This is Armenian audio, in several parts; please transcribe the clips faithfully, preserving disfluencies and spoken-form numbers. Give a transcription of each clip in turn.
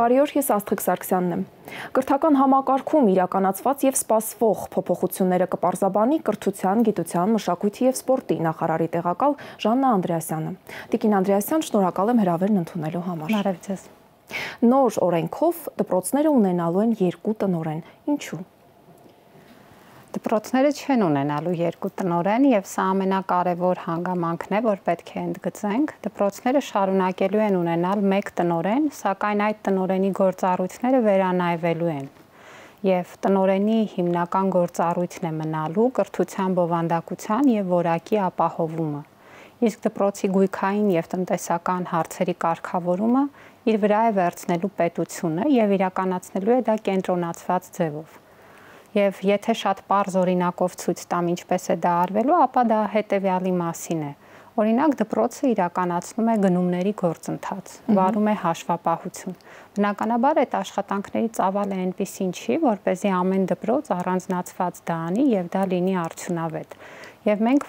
Բարի օր, ես Աստղիկ Սարգսյանն եմ։ Կրթական համակարգում իրականացված եւ սպասվող փոփոխությունները կպարզաբանի կրթության, գիտության, մշակույթի եւ սպորտի նախարարի տեղակալ Ժաննա Անդրեասյանը։ Տիկին Անդրեասյան, շնորհակալ եմ հրավերն ընդունելու համար։ Բարև ձեզ։ Նոր օրենքով դպրոցները ունենալու են երկու տնօրեն։ Ինչու՞։ Դպրոցները չեն ունենալու երկու տնօրեն եւ սա ամենակարևոր հանգամանքն է, որ պետք է ընդգծենք։ Դպրոցները շարունակելու են ունենալ մեկ տնօրեն, սակայն այդ տնօրենի գործառույթները վերանայվելու են։ Եվ տնօրենի հիմնական գործառույթն է մնալու կրթության բովանդակության եւ որակի ապահովումը։ Իսկ դպրոցի գույքային եւ տնտեսական հարցերի կարգավորումը իր վրա է վերցնելու պետությունը եւ իրականացնելու է դա կենտրոնացված ձևով։ Եվ եթե շատ պարզ օրինակով ցույց տամ ինչպես է դա արվելու, ապա դա հետևյալի մասին է։ Օրինակ դպրոցը իրականացնում է գնումների գործընթաց, վարում է հաշվապահություն։ Բնականաբար այդ աշխատանքների ծավալը այնպիսին չի, որպեսզի ամեն դպրոց առանձնացված դա անի եւ դա լինի արդյունավետ։ Եվ մենք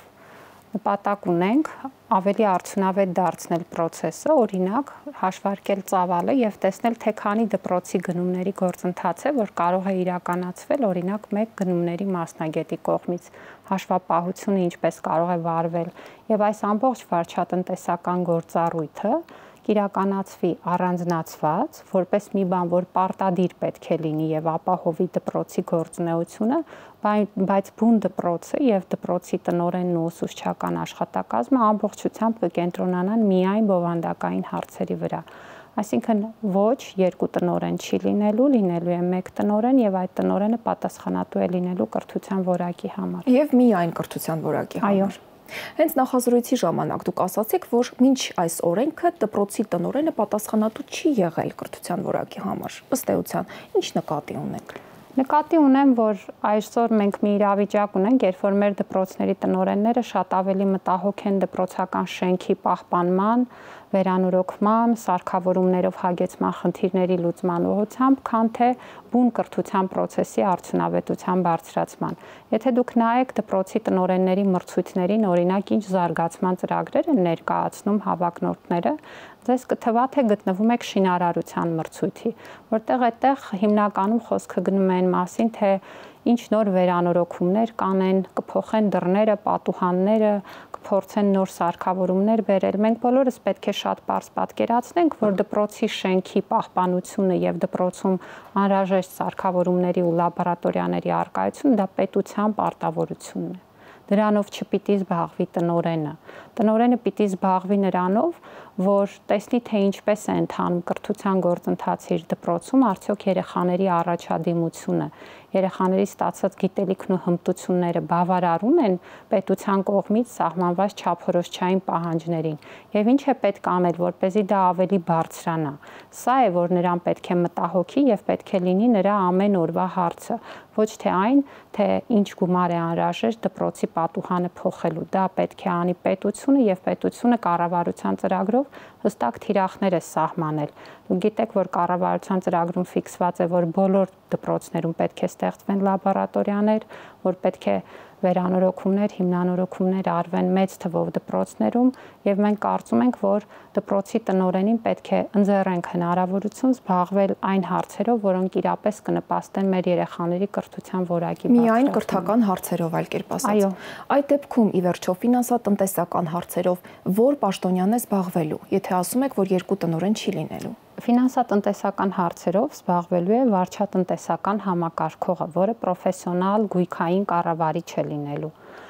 նպատակ ունենք ավելի արդյունավետ դարձնել process-ը, օրինակ հաշվարկել ծավալը եւ տեսնել թե քանի դպրոցի գնումների գործընթաց է, որ կարող է իրականացվել օրինակ մեկ գնումների մասնագետի կողմից, հաշվապահությունը ինչպես կարող է վարվել եւ այս ամբողջ վարչատնտեսական գործառույթը կիրականացվի առանձնացված, որպես մի բան, որ պարտադիր պետք է լինի եւ ապահովի դպրոցի գործունեությունը, բայց բուն դպրոցը եւ դպրոցի տնօրենն ու ուսուցչական աշխատակազմը ամբողջությամբ կկենտրոնանան միայն բովանդակային հարցերի վրա։ Այսինքն ոչ երկու տնօրեն չի լինելու, լինելու է մեկ տնօրեն եւ այդ տնօրենը պատասխանատու է լինելու կրթության որակի համար։ Եվ միայն կրթության որակի համար։ Այո։ Հենց նախազրույցի ժամանակ դուք ասացիք, որ մինչ այս օրենքը դպրոցի տնօրենը պատասխանատու չի եղել կրթության որակի համար։ Ըստ էության, ինչ նկատի ունեք։ Նկատի ունեմ, որ այսօր մենք մի իրավիճակ ունենք, երբ որ մեր դպրոցների տնօրենները շատ ավելի մտահոգ են դպրոցական շենքի պահպանման, վերանորոգման, սարքավորումներով հագեցման խնդիրների լուծման ուղղությամբ, քան թե բուն կրթության process-ի արդյունավետության բարձրացման։ Եթե դուք նայեք դպրոցի տնօրենների մրցույթներին, օրինակ ինչ զարգացման ծրագրեր են ներկայացնում հավակնորդները, ձեզ կթվա թե գտնվում եք շինարարության մրցույթի, որտեղ այդտեղ հիմնականում խոսքը գնում է այն մասին, թե ինչ նոր վերանորոգումներ կանեն, կփոխեն դռները, պատուհանները, կփորձեն նոր սարքավորումներ բերել։ Մենք բոլորս պետք է շատ պարզ պատկերացնենք, որ դպրոցի շենքի պահպանությունը եւ դպրոցում անհրաժեշտ սարքավորումների ու լաբորատորիաների առկայությունը դա պետության պարտավորությունն է։ Դրանով չպիտի զբաղվի տնօրենը։ Տնօրենը պիտի զբաղվի նրանով, որ տեսնի թե ինչպես է ընթանում կրթության գործընթացը իր դպրոցում, արդյոք երեխաների առաջադիմությունը, երեխաների ստացած գիտելիքն ու հմտությունները բավարարում են պետության կողմից սահմանված չափորոշչային պահանջներին, եւ ինչ է պետք անել, որպեսզի դա ավելի բարձրանա։ Սա է, որ նրան պետք է մտահոգի եւ պետք է լինի նրա ամեն օրվա հարցը, ոչ թե այն, թե ինչ գումար է անհրաժեշտ դպրոցի պատուհանը փոխելու։ Դա պետք է անի պետությունը եւ պետությունը կառավարության ծրագրով հստակ թիրախներ է սահմանել։ Դուք գիտեք, որ կառավարության ծրագրում ֆիքսված է, որ բոլոր դպրոցներում պետք է ստեղծվեն լաբորատորիաներ, որ պետք է վերանորոգումներ, հիմնանորոգումներ արվեն մեծ թվով դպրոցներում եւ մենք կարծում ենք, որ դպրոցի տնօրենին պետք է ընձեռենք հնարավորություն զբաղվել այն հարցերով, որոնք իրապես կնպաստեն մեր երեխաների կրթության որակի բարձրացմանը։ Միայն կրթական հարցերով, այլ կերպ ասած։ Այո։ Այդ դեպքում ի վերջո ֆինանսատնտեսական հարցերով որ պաշտոնյան է զբաղվելու, եթե ասում եք, որ երկու տնօրեն չի լինելու։ Ֆինանսատնտեսական հարցերով զբաղվելու է վարչատնտեսական համակարգողը, որը պրոֆեսիոնալ գույքային կառավարիչ է լինելու։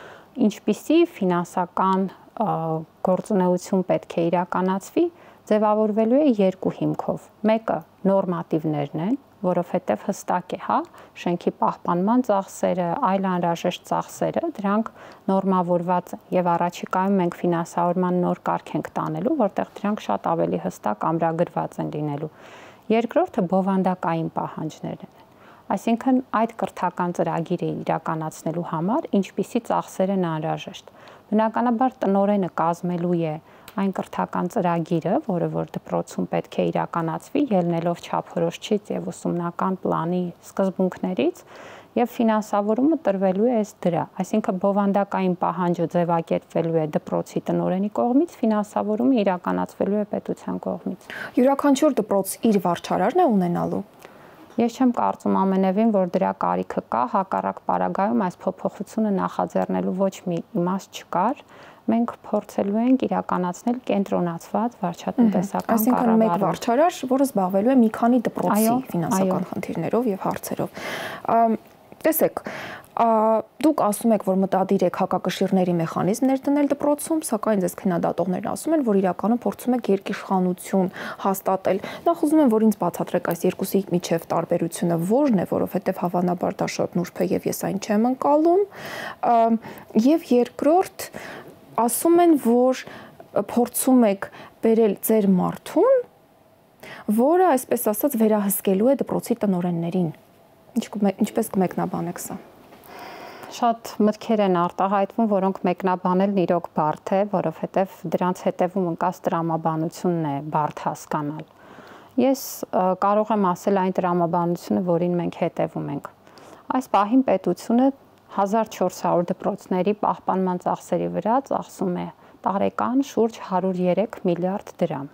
Ինչպիսի ֆինանսական գործունեություն պետք է իրականացվի, ձևավորվելու է երկու հիմքով։ Մեկը նորմատիվներն են, որովհետև հստակ է, հա, շենքի պահպանման ծախսերը, այլ անհրաժեշտ ծախսերը, դրանք նորմավորված են եւ առաջիկայում մենք ֆինանսավորման նոր կարգ ենք տանելու, որտեղ դրանք շատ ավելի հստակ ամրագրված են լինելու։ Երկրորդը բովանդակային պահանջներն են։ Այսինքն այդ կրթական ծրագիրը իրականացնելու համար ինչպիսի ծախսեր են անհրաժեշտ։ Բնականաբար տնօրենը կազմելու է այն կրթական ծրագիրը, որը որ դպրոցում պետք է իրականացվի, ելնելով չափորոշչից եւ ուսումնական պլանի սկզբունքներից, եւ ֆինանսավորումը տրվելու է ըստ դրա, այսինքն բովանդակային պահանջը ձևակերպվելու է դպրոցի տնօրենի կողմից, ֆինանսավորումը իրականացվելու է պետության կողմից։ Յուրաքանչյուր դպրոց իր վարչարարն է ունենալու։ Ես չեմ կարծում ամենևին, որ դրա կարիքը կա, հակառակ պարագայում այս փոփոխությունը նախաձեռնելու ոչ մի իմաստ չկար։ Մենք փորձելու ենք իրականացնել կենտրոնացված վարչատնտեսական կառավարում։ Այսինքն մեկ վարչարար, որը զբաղվելու է մի քանի դպրոցի ֆինանսական խնդիրներով եւ հարցերով։ Տեսեք, դուք ասում եք, որ մտադիր եք հակակշիռների մեխանիզմներ դնել դպրոցում, սակայն ձեզ քննադատողներն ասում են, որ իրականում փորձում եք երկիշխանություն հաստատել։ Նախ ուզում եմ, որ ինձ բացատրեք այս երկուսի միջև տարբերությունը որն է, որովհետև հավանաբար դա շատ նուրբ է եւ ես այն չեմ ընկալում։ Եվ երկրորդ, ասում են, որ փորձում եք բերել ձեր մարդուն, որը, այսպես ասած, վերահսկելու է դպրոցի տնօրեններին։ Ինչպես կմեկնաբանեք սա։ Շատ մտքեր են արտահայտվում, որոնք մեկնաբանելն իրոք բարդ է, որովհետև դրանց հետևում ընկած տրամաբանությունն է բարդ հասկանալ։ Ես կարող եմ ասել այն տրամաբանությունը, որին մենք հետևում ենք։ Այս պահին պետությունը հազար չորս հարյուր դպրոցների պահպանման ծախսերի վրա ծախսում է տարեկան շուրջ հարյուր երեք միլիարդ դրամ։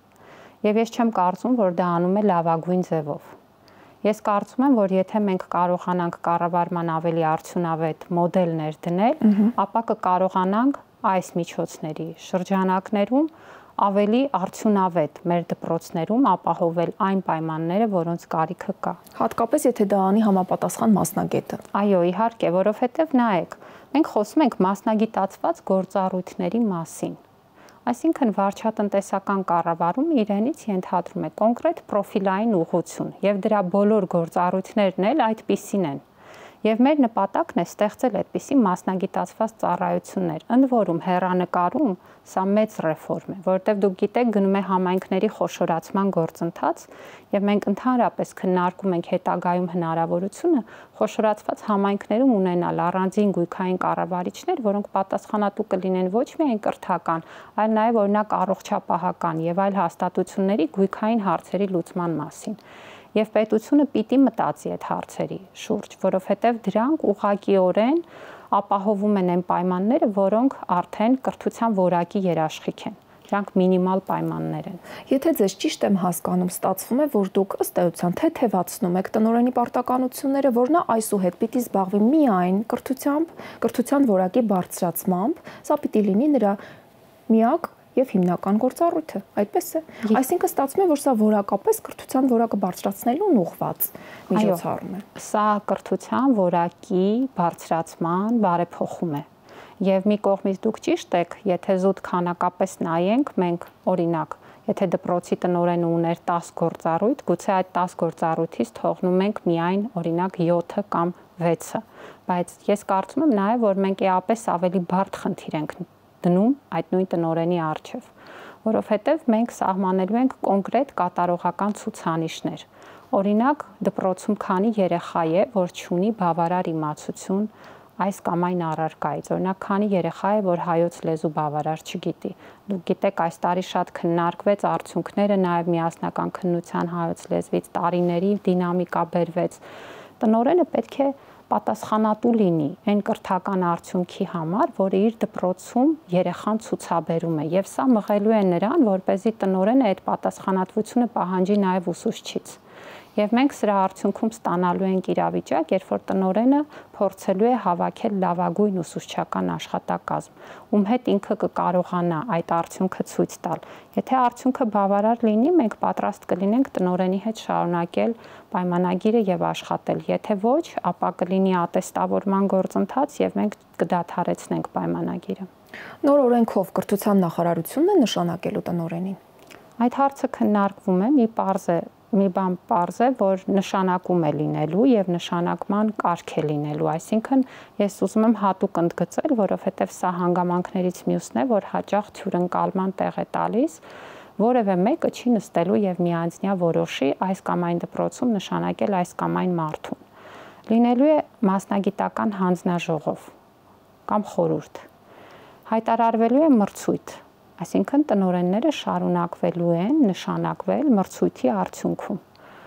Եվ ես չեմ կարծում, որ դա անում է լավագույն ձևով։ Ես կարծում եմ, որ եթե մենք կարողանանք կառավարման ավելի արդյունավետ մոդելներ դնել, ապա կկարողանանք այս միջոցների շրջանակներում ավելի արդյունավետ մեր դպրոցներում ապահովել այն պայմանները, որոնց կարիքը կա։ Հատկապես եթե դա անի համապատասխան մասնագետը։ Այո, իհարկե, որովհետև նայեք, մենք խոսում ենք մասնագիտացված գործառույթների մասին։ Այսինքն վարչատնտեսական կառավարումը իրենից ենթադրում է կոնկրետ պրոֆիլային ուղղություն եւ դրա բոլոր գործառույթներն էլ այդպիսին են։ Եվ մեր նպատակն է ստեղծել այդպիսի մասնագիտացված ծառայություններ, ընդ որում հեռանկարում սա մեծ ռեֆորմ է, որովհետև դուք գիտեք գնում է համայնքների խոշորացման գործընթաց եւ մենք ընդհանրապես քննարկում ենք հետագայում հնարավորությունը խոշորացված համայնքներում ունենալ առանձին գույքային կառավարիչներ, որոնք պատասխանատու կլինեն ոչ միայն կրթական, այլ նաեւ օրինակ առողջապահական եւ այլ հաստատությունների գույքային հարցերի լուծման մասին։ Եվ պետությունը պիտի մտածի այդ հարցերի շուրջ, որովհետև դրանք ուղղակիորեն ապահովում են այն պայմանները, որոնք արդեն կրթության որակի երաշխիք են։ Դրանք մինիմալ պայմաններ են։ Եթե ձեզ ճիշտ եմ հասկանում, ստացվում է, որ դուք ըստ էության թեթևացնում եք տնօրենի պարտականությունները, որ նա այսուհետ պիտի զբաղվի միայն կրթությամբ, կրթության որակի բարձրացմամբ, սա պիտի լինի նրա միակ եւ հիմնական գործառույթը, այդպես է։ Այսինքն ստացվում է, որ սա որակապես կրթության որակը բարձրացնելուն ուղղված միջոցառում է։ Սա կրթության որակի բարձրացման բարեփոխում է։ Եվ մի կողմից դուք ճիշտ եք, եթե զուտ քանակապես նայենք, մենք օրինակ, եթե դպրոցի տնօրենը ուներ տաս գործառույթ, գուցե այդ տաս գործառույթից թողնում ենք միայն օրինակ յոթը կամ վեցը, բայց ես կարծում եմ նաև, որ մենք էապես ավելի բարդ խնդիր ենք դնում այդ նույն տնօրենի առջև, որովհետև մենք սահմանելու ենք կոնկրետ կատարողական ցուցանիշներ։ Օրինակ, դպրոցում քանի երեխա է, որ չունի բավարար իմացություն այս կամ այն առարկայից, օրինակ քանի երեխա է, որ հայոց լեզու բավարար չգիտի։ Դուք գիտեք, այս տարի շատ քննարկվեց արդյունքները, նաև միասնական քննության հայոց լեզվից տարիների դինամիկա բերվեց։ Տնօրենը պետք է պատասխանատու լինի այն կրթական արդյունքի համար, որը իր դպրոցում երեխան ցուցաբերում է, եւ սա մղելու է նրան, որպեսզի տնօրենը այդ պատասխանատվությունը պահանջի նաև ուսուցչից։ Եվ մենք սրա արդյունքում ստանալու ենք իրավիճակ, երբ որ տնօրենը փորձելու է հավաքել լավագույն ուսուցչական աշխատակազմ, ում հետ ինքը կկարողանա այդ արդյունքը ցույց տալ։ Եթե արդյունքը բավարար լինի, մենք պատրաստ կլինենք տնօրենի հետ շարունակել պայմանագիրը եւ աշխատել։ Եթե ոչ, ապա կլինի ատեստավորման գործընթաց եւ մենք կդադարեցնենք պայմանագիրը։ Նոր օրենքով կրթության նախարարությունն է նշանակելու տնօրենին։ Այդ հարցը քննարկվում է, մի պարզ է մի բան պարզ է, որ նշանակում է լինելու եւ նշանակման կարգ է լինելու, այսինքն ես ուզում եմ հատուկ ընդգծել, որովհետեւ սա հանգամանքներից մյուսն է, որ հաճախ թյուրընկալման տեղ է տալիս, որևէ մեկը չի նստելու եւ միանձնյա որոշի այս կամ այն դպրոցում նշանակել այս կամ այն մարդուն։ Լինելու է մասնագիտական հանձնաժողով կամ խորհուրդ։ Հայտարարվելու է մրցույթ, այսինքն տնօրենները շարունակվելու են նշանակվել մրցույթի արդյունքում,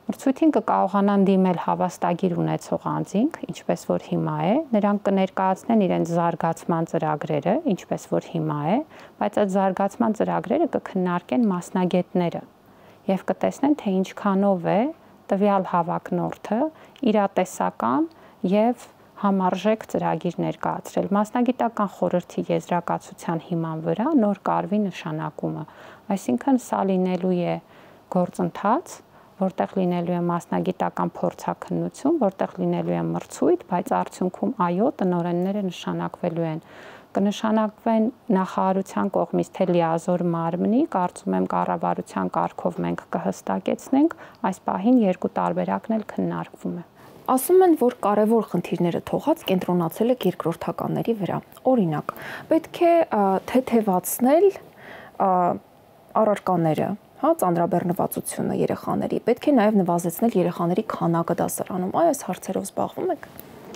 Մրցույթին կկարողանան դիմել հավաստագիր ունեցող անձինք, ինչպես որ հիմա է, նրանք կներկայացնեն իրենց զարգացման ծրագրերը, ինչպես որ հիմա է, բայց այդ զարգացման ծրագրերը կքննարկեն մասնագետները եւ կտեսնեն, թե ինչքանով է տվյալ հավակնորդը իրատեսական եւ համարժեք ծրագիր ներկայացրել։ Մասնագիտական խորհրդի եզրակացության հիման վրա նոր կարգի նշանակումը, այսինքն սա լինելու է գործընթաց, որտեղ լինելու է մասնագիտական փորձաքննություն, որտեղ լինելու է մրցույթ, բայց արդյունքում այո, տնօրենները նշանակվելու են։ Կնշանակվեն նախարարության կողմից թե լիազոր մարմնի, կարծում եմ կառավարության կարգով մենք կհստակեցնենք, այս պահին երկու տարբերակն էլ քննարկվում է։ Ասում են, որ կարևոր խնդիրները թողած կենտրոնացել եք երկրորդականների վրա։ Օրինակ, պետք է թեթևացնել առարկաները, հա, ծանրաբեռնվածությունը երեխաների, պետք է նաև նվազեցնել երեխաների քանակը դասարանում։ Այ այս հարցերով զբաղվում եք։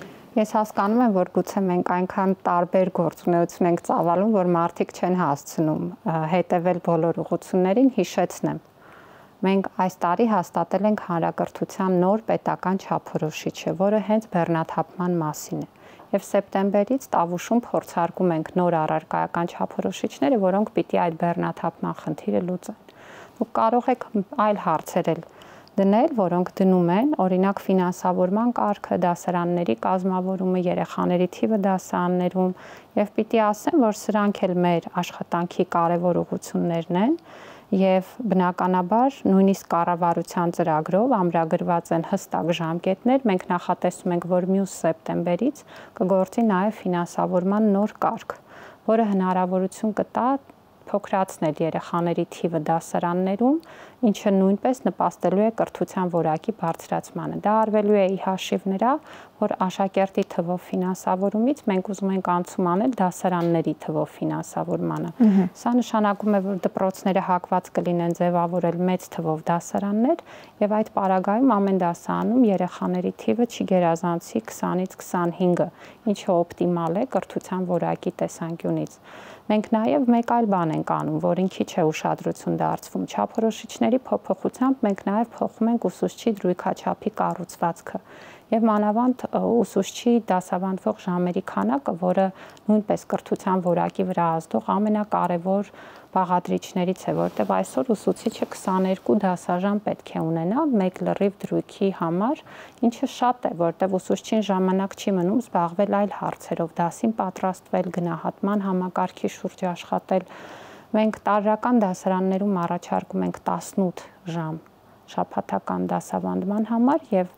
Ես հասկանում եմ, որ գուցե մենք այնքան տարբեր գործունեություն ենք ծավալում, որ մարդիկ չեն հասցնում հետևել բոլոր ուղղություններին, հիշեցնեմ։ Մենք այս տարի հաստատել ենք հանրակրթության նոր պետական չափորոշիչը, որը հենց բեռնաթափման մասին է։ Եվ սեպտեմբերից Տավուշում փորձարկում ենք նոր առարկայական չափորոշիչները, որոնք պիտի այդ բեռնաթափման խնդիրը լուծեն։ Դուք կարող եք այլ հարցեր էլ դնել, որոնք դնում են, օրինակ ֆինանսավորման կարգը, դասարանների կազմավորումը, երեխաների թիվը դասարաններում, եւ պիտի ասեմ, որ սրանք էլ մեր աշխատանքի կարևոր ուղղություններն են, եւ բնականաբար նույնիսկ կառավարության ծրագրով ամրագրված են հստակ ժամկետներ, մենք նախատեսում ենք, որ մյուս սեպտեմբերից կգործի նաեւ ֆինանսավորման նոր կարգ, որը հնարավորություն կտա փոքրացնել երեխաների թիվը դասարաններում, ինչը նույնպես նպաստելու է կրթության որակի բարձրացմանը։ Դա արվելու է ի հաշիվ նրա, որ աշակերտի թվով ֆինանսավորումից մենք ուզում ենք անցում անել դասարանների թվով ֆինանսավորմանը։ Սա նշանակում է, որ դպրոցները հակված կլինեն ձևավորել մեծ թվով դասարաններ, եւ այդ պարագայում ամեն դասարանում երեխաների թիվը չգերազանցի քսանից քսանհինգը, ինչը օպտիմալ է կրթության որակի տեսանկյունից։ Մենք նաև մեկ այլ բան ենք անում, որին քիչ է ուշադրություն դարձվում։ Չափորոշիչների փոփոխությամբ մենք նաև փոխում ենք ուսուցչի դրույքաչափի կառուցվածքը եւ մանավանդ ուսուցչի դասավանդվող ժամերի քանակը, որը նույնպես կրթության որակի վրա ազդող ամենակարևոր բաղադրիչներից է, որտեղ այսօր ուսուցիչը քսաներկու դասաժամ պետք է ունենա մեկ լրիվ դրույքի համար, ինչը շատ է, որտեղ ուսուցչին ժամանակ չի մնում զբաղվել այլ հարցերով, դասին պատրաստվել, գնահատման համակարգի շուրջ աշխատել։ Մենք տարրական դասարաններում առաջարկում ենք տասնութ ժամ շաբաթական դասավանդման համար եւ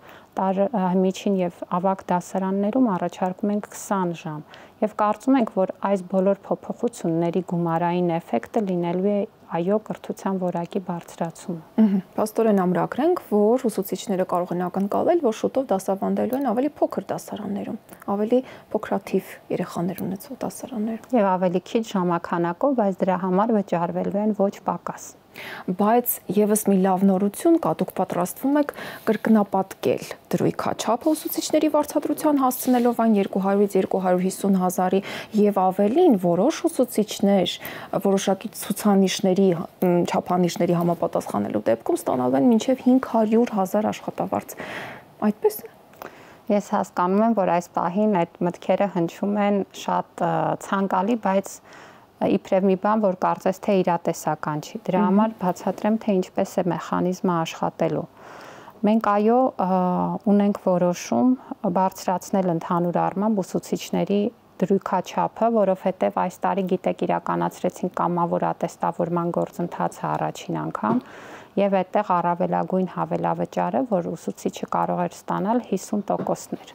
միջին եւ ավագ դասարաններում առաջարկում ենք քսան ժամ եւ կարծում ենք, որ այս բոլոր փոփոխությունների գումարային էֆեկտը լինելու է այո կրթության որակի բարձրացումը։ Պաստորեն ամրագրենք, որ ուսուցիչները կարող են ակնկալել, որ շուտով դասավանդելու են ավելի փոքր դասարաններում, ավելի փոքրաթիվ երեխաներ ունեցող դասարաններում եւ ավելի քիչ ժամանականակով, բայց դրա համար վճարվելու են ոչ պակաս։ Բայց եւս մի լավ նորություն կա, դուք պատրաստվում եք կրկնապատկել դրույքաչափը ուսուցիչների վարձատրության հասցնելով այն երկու հարյուրից երկու հարյուր հիսուն հազարի եւ ավելին, որոշ ուսուցիչներ որոշակի ցուցանիշների, չափանիշների համապատասխանելու դեպքում ստանալու են մինչեւ հինգ հարյուր հազար աշխատավարձ։ Այդպես է։ Ես հասկանում եմ, որ այս պահին այդ մտքերը հնչում են շատ ցանկալի, բայց իբրև մի բան, որ կարծես թե իրատեսական չի։ Դրա համար բացատրեմ, թե ինչպես է մեխանիզմը աշխատելու։ Մենք այո ունենք որոշում բարձրացնել ընդհանուր առմամբ ուսուցիչների դրույքաչափը, որովհետև այս տարի գիտեք իրականացրեցին կամավոր ատեստավորման գործընթացը առաջին անգամ, եւ այդտեղ առավելագույն հավելավճարը, որ ուսուցիչը կարող էր ստանալ հիսուն տոկոսներ։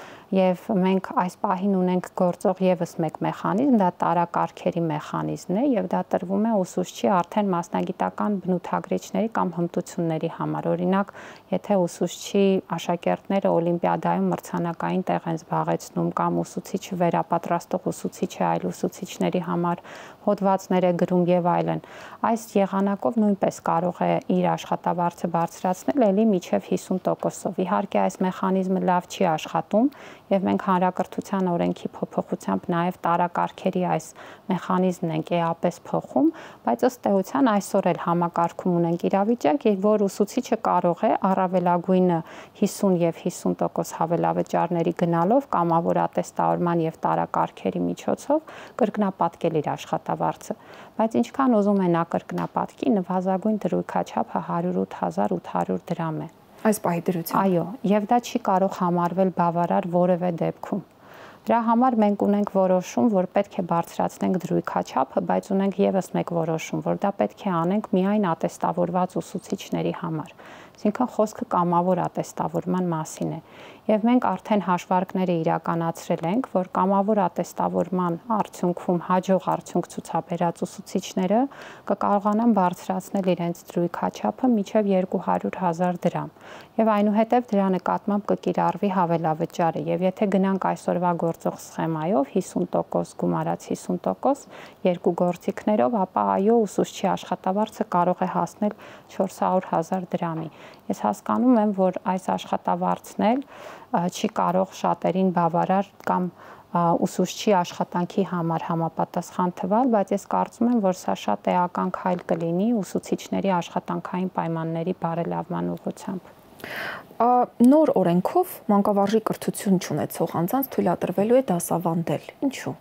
Եվ մենք այս պահին ունենք գործող եւս մեկ մեխանիզմ, դա տարակարգերի մեխանիզմն է եւ դա տրվում է ուսուցչի արդեն մասնագիտական բնութագրիչների կամ հմտությունների համար։ Օրինակ, եթե ուսուցչի աշակերտները օլիմպիադայում մրցանակային տեղ են զբաղեցնում կամ ուսուցիչը վերապատրաստող ուսուցիչ է այլ ուսուցիչների համար հոդվածներ է գրում եւ այլն, այս եղանակով նույնպես կարող է իր աշխատավարձը բարձրացնել ելի միջև հիսուն տոկոսով։ Իհարկե այս մեխանիզմը լավ չի աշխատում, եւ մենք հանրակրթության օրենքի փոփոխությամբ նաեւ տարակարգերի այս մեխանիզմն ենք էապես փոխում, բայց ըստ էության այսօր էլ համակարգում ունենք իրավիճակ, որ ուսուցիչը կարող է առավելագույնը հիսուն եւ հիսուն տոկոս հավելավճարների գնալով կամավոր ատեստավորման եւ տարակարգերի միջոցով կրկնապատկել իր աշխատավարձը, բայց ինչքան ուզում է նա կրկնապատկի, նվազագույն դրույքաչափը հարյուր ութ հազար ութ հարյուր դրամ է։ Այս պահի դրությամբ։ Այո, եւ դա չի կարող համարվել բավարար որևէ դեպքում։ Դրա համար մենք ունենք որոշում, որ պետք է բարձրացնենք դրույքաչափը, բայց ունենք եւս մեկ որոշում, որ դա պետք է անենք միայն ատեստավորված ուսուցիչների համար։ Այսինքն խոսքը կամավոր ատեստավորման մասին է։ Եվ մենք արդեն հաշվարկները իրականացրել ենք, որ կամավոր ատեստավորման արդյունքում հաջող արդյունք ցուցաբերած ուսուցիչները կկարողանան բարձրացնել իրենց դրույքաչափը մինչև երկու հարյուր հազար դրամ։ Եվ այնուհետև դրա նկատմամբ կկիրառվի հավելավճարը։ Եվ եթե գնանք այսօրվա գործող սխեմայով հիսուն տոկոս գումարած հիսուն տոկոս երկու գործիքներով, ապա այո, ուսուցչի աշխատավարձը կարող է հասնել չորս հարյուր հազար դրամի։ Ես հասկանում եմ, որ այս աշխատավարձն էլ չի կարող շատերին բավարար կամ ուսուցչի աշխատանքի համար համապատասխան թվալ, բայց ես կարծում եմ, որ սա շատ էական քայլ կլինի ուսուցիչների աշխատանքային պայմանների բարելավման ուղղությամբ։ Նոր օրենքով մանկավարժի կրթություն չունեցող անձանց թույլատրվելու է դասավանդել։ Ինչու՞։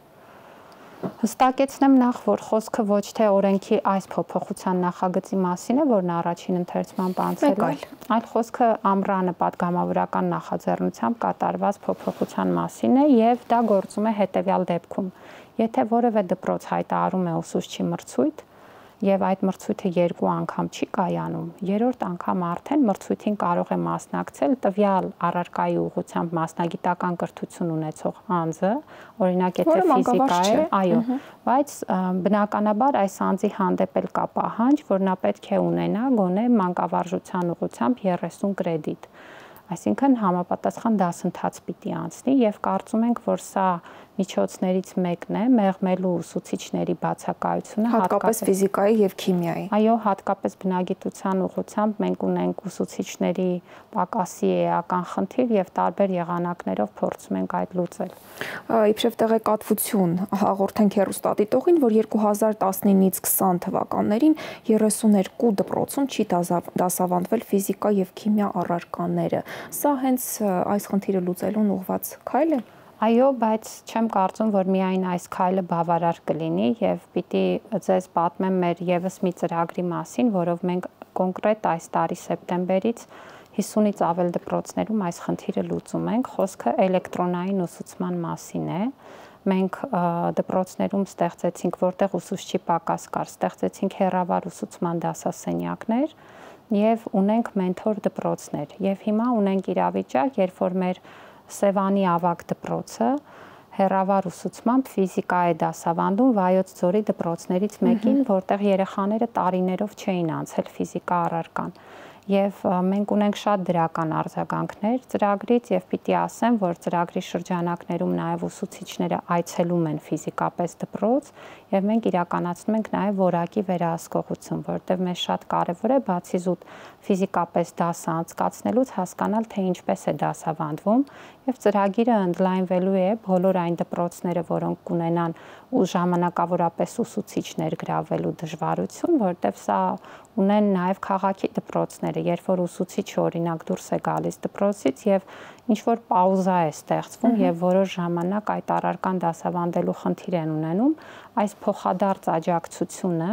Հստակեցնեմ նախ, որ խոսքը ոչ թե օրենքի այս փոփոխության նախագծի մասին է, որն առաջին ընթերցմամբ անցել է, այլ խոսքը ամռանը պատգամավորական նախաձեռնությամբ կատարված փոփոխության մասին է եւ դա գործում է հետեւյալ դեպքում։ Եթե որևէ դպրոց հայտարարում է ուսուցչի մրցույթ, եւ այդ մրցույթը երկու անգամ չի կայանում, երրորդ անգամ արդեն մրցույթին կարող է մասնակցել տվյալ առարկայի ուղղությամբ մասնագիտական կրթություն ունեցող անձը, օրինակ եթե ֆիզիկա է, այո, բայց բնականաբար այս անձի հանդեպ էլ կա պահանջ, որ նա պետք է ունենա գոնե մանկավարժության ուղղությամբ երեսուն կրեդիտ։ Այսինքն համապատասխան դասընթաց պիտի անցնի եւ կարծում ենք, որ սա միջոցներից մեկն է մեղմելու ուսուցիչների բացակայությունը հատկապես ֆիզիկայի եւ քիմիայի։ Այո, հատկապես բնագիտության ուղղությամբ մենք ունենք ուսուցիչների պակասի էական խնդիր եւ տարբեր եղանակներով փորձում ենք այդ լուծել։ Իբրև տեղեկատվություն հաղորդենք հեռուստադիտողին, որ երկու հազար տասնինից քսան թվականներին երեսուներկու դպրոցում չի դասավանդվել ֆիզիկա եւ քիմիա առարկաները։ Սա հենց այս խնդիրը լուծելուն ուղղված քայլ է։ Այո, բայց չեմ կարծում, որ միայն այս քայլը բավարար կլինի եւ պիտի ձեզ պատմեմ մեր եւս մի ծրագրի մասին, որով մենք կոնկրետ այս տարի սեպտեմբերից հիսունից ավել դպրոցներում այս խնդիրը լուծում ենք։ Խոսքը էլեկտրոնային ուսուցման մասին է։ Մենք դպրոցներում ստեղծեցինք, որտեղ ուսուցչի պակաս կար, ստեղծեցինք հեռավար ուսուցման դասասենյակներ եւ ունենք մենթոր դպրոցներ։ Եվ հիմա ունենք իրավիճակ, երբ որ մեր Սևանի ավագ դպրոցը հեռավար ուսուցմամբ ֆիզիկա է դասավանդում Վայոց ձորի դպրոցներից մեկին, որտեղ երեխաները տարիներով չէին անցել ֆիզիկա առարկան։ Եվ մենք ունենք շատ դրական արձագանքներ ծրագրից եւ պիտի ասեմ, որ ծրագրի շրջանակներում նաեւ ուսուցիչները այցելում են ֆիզիկապես դպրոց եւ մենք իրականացնում ենք նաեւ որակի վերահսկողություն, որտեղ մեզ շատ կարեւոր է բացի զուտ ֆիզիկապես դասը անցկացնելուց հասկանալ, թե ինչպես է դասավանդվում եւ ծրագիրը ընդլայնվելու է բոլոր այն դպրոցները, որոնք կունենան ու ժամանակավորապես ուսուցիչներ գրավելու դժվարություն, որտեղ սա ունեն նաև քաղաքի դպրոցները, երբ որ ուսուցիչը օրինակ դուրս է գալիս դպրոցից եւ ինչ որ պաուզա է ստեղծվում եւ որոշ ժամանակ այդ առարկան դասավանդելու խնդիր են ունենում, այս փոխադարձ աջակցությունը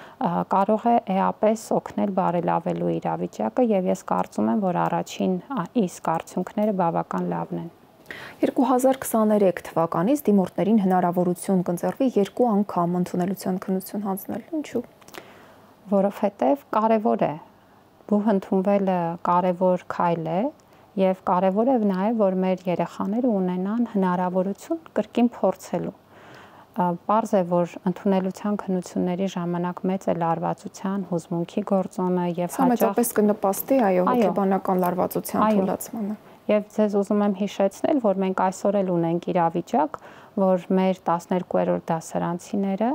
կարող է էապես օգնել բարելավելու իրավիճակը եւ ես կարծում եմ, որ առաջին իսկ արդյունքները բավական լավն են։ երկու հազար քսաներեք թվականից դիմորդներին հնարավորություն կընձեռվի երկու անգամ ընդունելության քննություն հանձնել։ Ինչու՞։ Որովհետև կարևոր է, բուհ ընդունվելը կարևոր քայլ է եւ կարևոր է նաեւ, որ մեր երեխաները ունենան հնարավորություն կրկին փորձելու։ Պարզ է, որ ընդունելության քննությունների ժամանակ մեծ է լարվածության, հուզմունքի գործոնը եւ հաճախ մեծապես կնպաստի այո հոգեբանական լարվածության թույլատրմանը։ Եվ ձեզ ուզում եմ հիշեցնել, որ մենք այսօր էլ ունենք իրավիճակ, որ մեր տասներկուերորդ դասարանցիները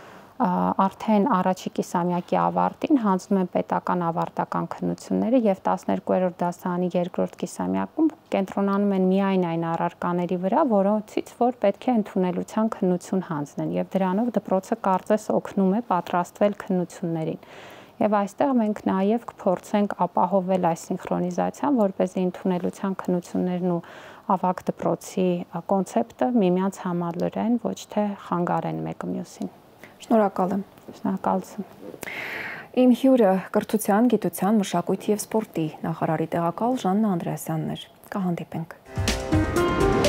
արդեն առաջի կիսամյակի ավարտին հանձնում են պետական ավարտական քննությունները եւ տասներկուերորդ դասարանի երկրորդ կիսամյակում կենտրոնանում են միայն այն առարկաների վրա, որոնցից որ պետք է ընդունելության քննություն հանձնեն, եւ դրանով դպրոցը կարծես օգնում է պատրաստվել քննություններին։ Եվ այստեղ մենք նաև կփորձենք ապահովել այս սինխրոնիզացիան, որպեսզի ընդունելության քննություններն ու ավագ դպրոցի կոնցեպտը միմյանց համալրեն, ոչ թե խանգարեն մեկը մյուսին։ Շնորհակալ եմ։ Շնորհակալություն։ Իմ հյուրը կրթության, գիտության, մշակույթի և սպորտի նախարարի տեղակալ Ժաննա Անդրեասյանն էր։ Կհանդիպենք։